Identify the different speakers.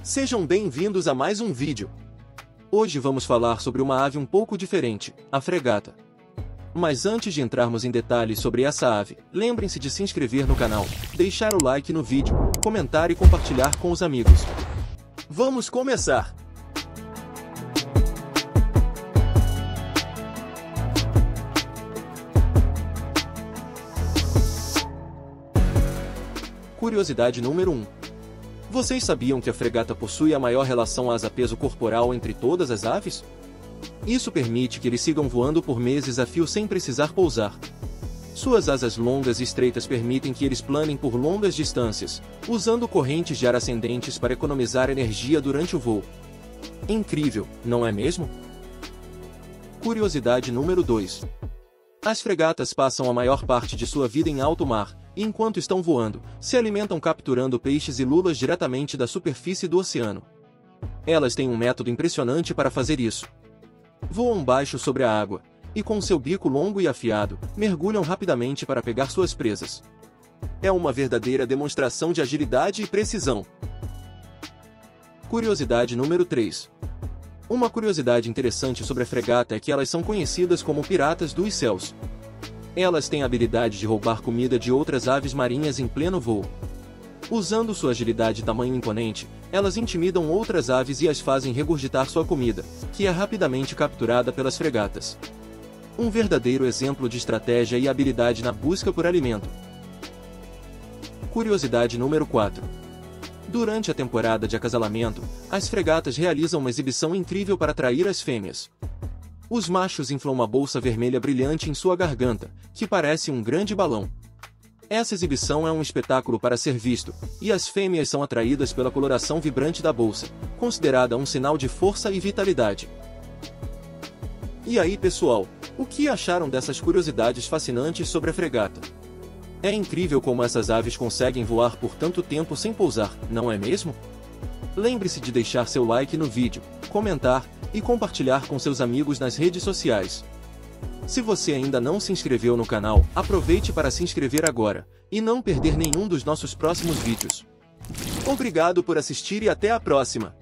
Speaker 1: Sejam bem-vindos a mais um vídeo. Hoje vamos falar sobre uma ave um pouco diferente, a fregata. Mas antes de entrarmos em detalhes sobre essa ave, lembrem-se de se inscrever no canal, deixar o like no vídeo, comentar e compartilhar com os amigos. Vamos começar! Curiosidade número 1. Vocês sabiam que a fregata possui a maior relação asa-peso corporal entre todas as aves? Isso permite que eles sigam voando por meses a fio sem precisar pousar. Suas asas longas e estreitas permitem que eles planem por longas distâncias, usando correntes de ar ascendentes para economizar energia durante o voo. Incrível, não é mesmo? Curiosidade número 2. As fregatas passam a maior parte de sua vida em alto mar, e enquanto estão voando, se alimentam capturando peixes e lulas diretamente da superfície do oceano. Elas têm um método impressionante para fazer isso. Voam baixo sobre a água, e com seu bico longo e afiado, mergulham rapidamente para pegar suas presas. É uma verdadeira demonstração de agilidade e precisão. Curiosidade número 3. Uma curiosidade interessante sobre a fregata é que elas são conhecidas como piratas dos céus. Elas têm a habilidade de roubar comida de outras aves marinhas em pleno voo. Usando sua agilidade e tamanho imponente, elas intimidam outras aves e as fazem regurgitar sua comida, que é rapidamente capturada pelas fregatas. Um verdadeiro exemplo de estratégia e habilidade na busca por alimento. Curiosidade número 4. Durante a temporada de acasalamento, as fregatas realizam uma exibição incrível para atrair as fêmeas. Os machos inflam uma bolsa vermelha brilhante em sua garganta, que parece um grande balão. Essa exibição é um espetáculo para ser visto, e as fêmeas são atraídas pela coloração vibrante da bolsa, considerada um sinal de força e vitalidade. E aí, pessoal, o que acharam dessas curiosidades fascinantes sobre a fregata? É incrível como essas aves conseguem voar por tanto tempo sem pousar, não é mesmo? Lembre-se de deixar seu like no vídeo, comentar e compartilhar com seus amigos nas redes sociais. Se você ainda não se inscreveu no canal, aproveite para se inscrever agora, e não perder nenhum dos nossos próximos vídeos. Obrigado por assistir e até a próxima!